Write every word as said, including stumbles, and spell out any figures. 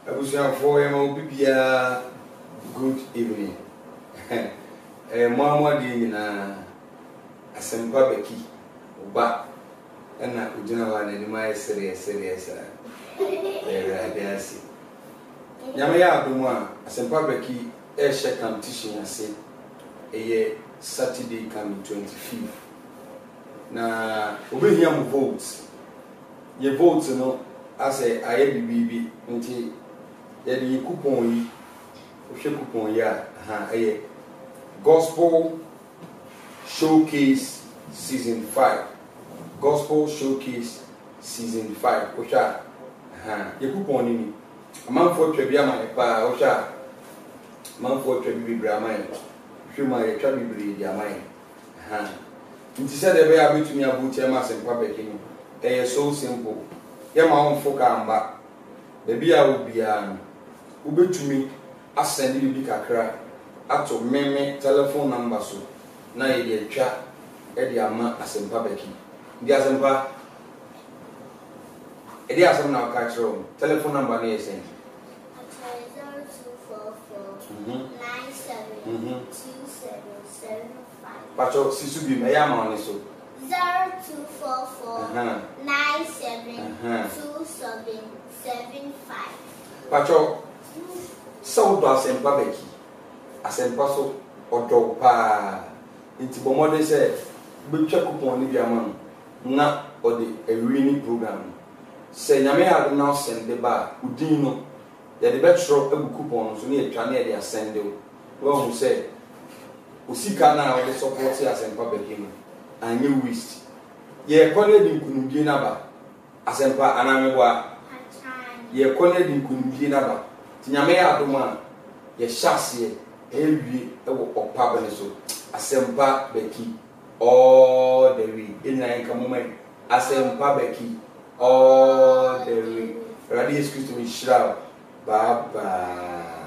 Abusia for him will be a good evening. Eh, Mama Dina Asempa Becky, but and I could know one my serious, serious. I see. Yamaya Duma, Asempa Becky, air share competition, I say, a year Saturday coming twenty-fifth. Now, we hear votes. Your votes, you know, I say, I have the baby until the coupon, we should coupon, yeah, a Gospel Showcase Season five. Gospel Showcase Season five. Ocha, ha, your coupon in me. A man for Trebia, my pa, Ocha, man for Trebi Bramine. Show my Trebi breed, your mind. Ha. It said they were able to me about Temas and Pabekin. They are so simple. Yeah, my own folk are back. Maybe I will be an Uber to me. I send you big a cry. At to meme telephone number so. Now you chat Eddie Ama Asempa Becky. The Asempa Eddie Asem now catch room. Telephone number near saying zero two four four nine seven two seven seven five. Pacho Sisu be my yama so. Zero two four four nine seven two seven seven five. Pacho so do Asempa Becky. Asempa so odo pa inti bomode say be twa coupon ni biama na ode a winning program say nyame ade na send the ba udin no ye de betro agu coupon so na e twa na e de send o wo hu say osika na ode support Asempa Becky no anye waste ye kole di kunudie na ba Asempa anameboa ye kole di kunudie na ba ti nyame ade ma ye hyase ewie ewo opabene so Asempa Becky all the way in nine moment Asempa Becky all the way radio excuse me shroud bye bye.